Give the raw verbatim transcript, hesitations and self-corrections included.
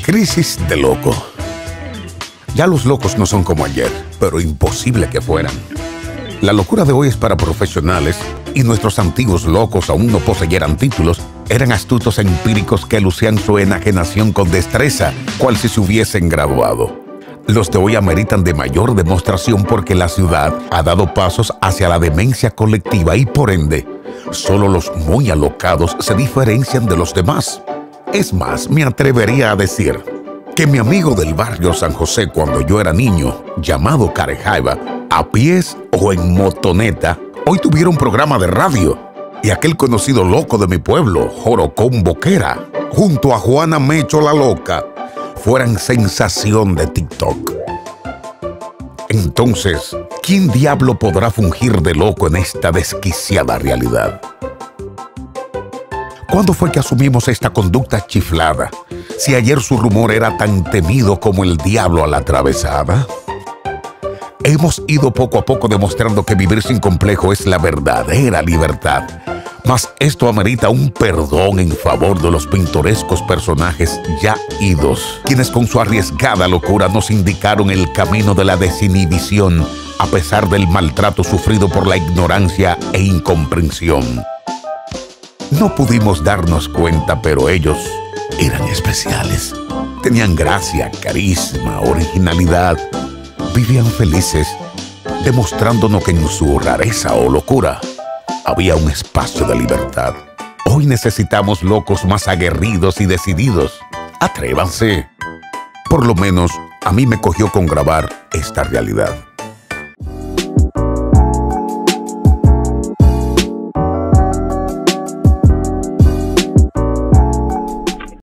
Crisis de loco. Ya los locos no son como ayer, pero imposible que fueran. La locura de hoy es para profesionales y nuestros antiguos locos aún no poseyeran títulos. Eran astutos empíricos que lucían su enajenación con destreza, cual si se hubiesen graduado. Los de hoy ameritan de mayor demostración porque la ciudad ha dado pasos hacia la demencia colectiva y por ende, solo los muy alocados se diferencian de los demás. Es más, me atrevería a decir que mi amigo del barrio San José cuando yo era niño, llamado Carejaiba, a pies o en motoneta, hoy tuviera un programa de radio. Y aquel conocido loco de mi pueblo, Jorocón Boquera, junto a Juana Mecho la Loca, fueran sensación de TikTok. Entonces, ¿quién diablo podrá fungir de loco en esta desquiciada realidad? ¿Cuándo fue que asumimos esta conducta chiflada? Si ayer su rumor era tan temido como el diablo a la atravesada. Hemos ido poco a poco demostrando que vivir sin complejo es la verdadera libertad. Mas esto amerita un perdón en favor de los pintorescos personajes ya idos, quienes con su arriesgada locura nos indicaron el camino de la desinhibición, a pesar del maltrato sufrido por la ignorancia e incomprensión. No pudimos darnos cuenta, pero ellos eran especiales. Tenían gracia, carisma, originalidad. Vivían felices, demostrándonos que en su rareza o locura había un espacio de libertad. Hoy necesitamos locos más aguerridos y decididos. Atrévanse. Por lo menos a mí me cogió con grabar esta realidad.